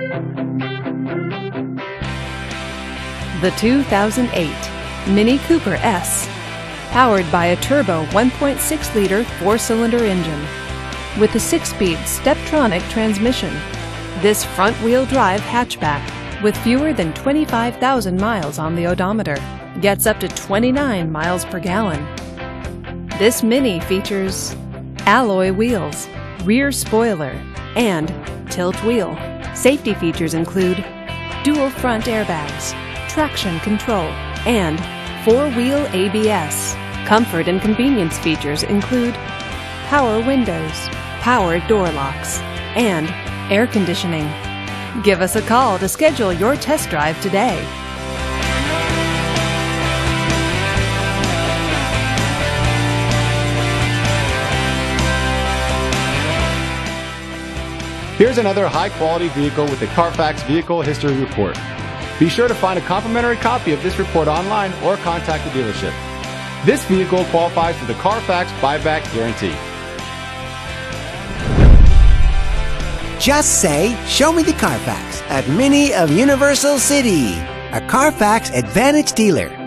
The 2008 Mini Cooper S, powered by a turbo 1.6-liter four-cylinder engine. With a 6-speed Steptronic transmission, this front-wheel drive hatchback, with fewer than 25,000 miles on the odometer, gets up to 29 miles per gallon. This Mini features alloy wheels, rear spoiler, and tilt wheel. Safety features include dual front airbags, traction control, and 4-wheel ABS. Comfort and convenience features include power windows, power door locks, and air conditioning. Give us a call to schedule your test drive today. Here's another high-quality vehicle with the Carfax Vehicle History Report. Be sure to find a complimentary copy of this report online or contact the dealership. This vehicle qualifies for the Carfax Buyback Guarantee. Just say, "Show me the Carfax" at Mini of Universal City, a Carfax Advantage dealer.